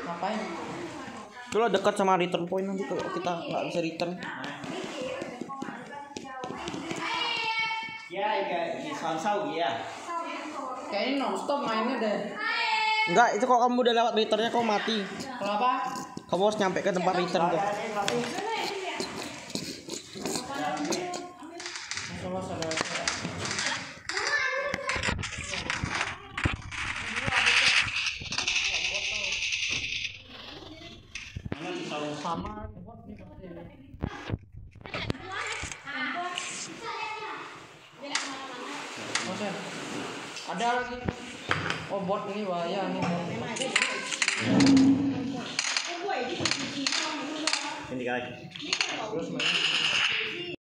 Ngapain? Kalau dekat sama return point nanti kalau kita nggak bisa return. Ya, di Sansau ya. Kayaknya non-stop mainnya deh. Enggak, itu kalau kamu udah lewat returnnya kau mati. Kenapa? Kamu harus nyampe ke tempat return tuh. Masalah saudara. Sama bot nih pasti. Bosan. Ada lagi. Oh bot ini bahaya nih. Ini lagi. Terus main.